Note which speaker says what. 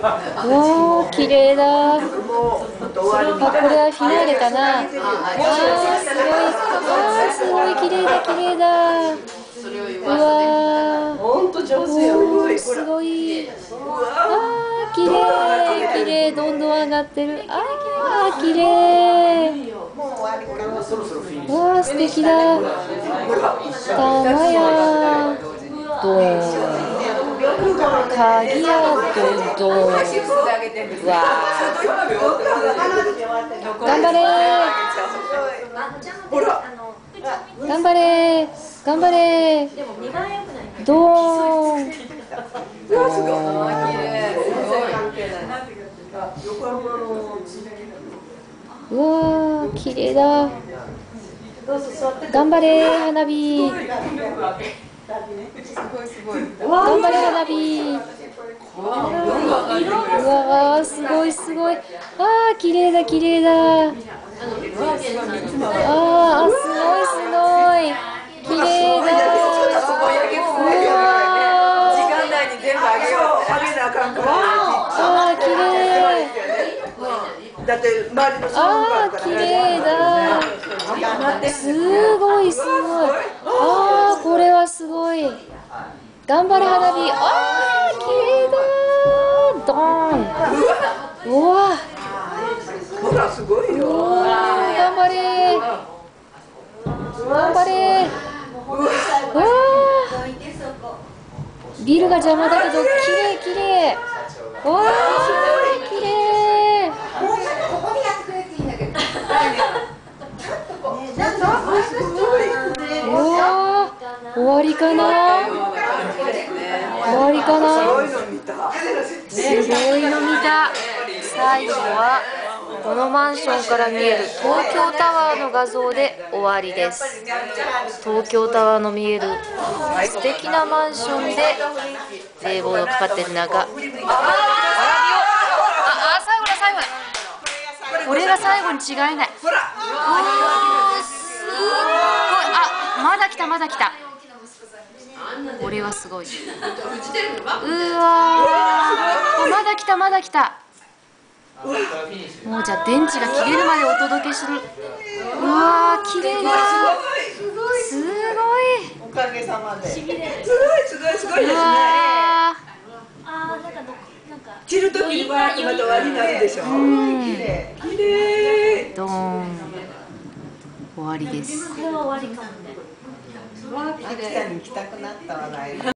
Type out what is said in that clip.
Speaker 1: わー、綺麗だ。あ、これはフィナーレかな。あー、すごい。あー、すごい綺麗だ、綺麗だ。うわー。
Speaker 2: 本当上手よ。
Speaker 1: すごい。あー、綺麗、綺麗、どんどん上がってる。あー、綺麗。わー、素敵だ。たまや。どん。鍵やどんどん。わー。頑張れー。頑張れー。頑張れー。どーん。うわー、綺麗だ。頑張れー、花火。頑張れ、花火。うわー、すごい、すごい。あー、綺麗だ、綺麗だ。あー、すごい、すごい。綺麗だ。
Speaker 2: 時間内に全部あげよう。あげなあかんから。
Speaker 1: あー、綺麗。
Speaker 2: だって周りの
Speaker 1: あー、綺麗だ。すごい、すごい。あー、これはすごい。頑張れ、花火。あー、綺麗だ。ドーン。うわ。
Speaker 2: ほら、すごいよ。
Speaker 1: 頑張れ。頑張れ。うわー。ビルが邪魔だけど、綺麗、綺麗。わー、綺麗。うわー、終わりかな。終わりかな。すごいの見た。最後はこのマンションから見える東京タワーの画像で終わりです。東京タワーの見える素敵なマンションで冷房のかかってる中、最後だ、最後だ。これが最後に違いない。すごい。あ、まだ来た、まだ来た。これはすごい。うわー、まだ来た、まだ来た。もうじゃあ電池が切れるまでお届けする。うわー、綺麗だ。すごい。
Speaker 2: おかげさまで。すごいですね。切るときにわーっとまた終わりになるでしょ。綺麗。
Speaker 1: ドーン。終わりです。
Speaker 2: 秋田に行きたくなったわ。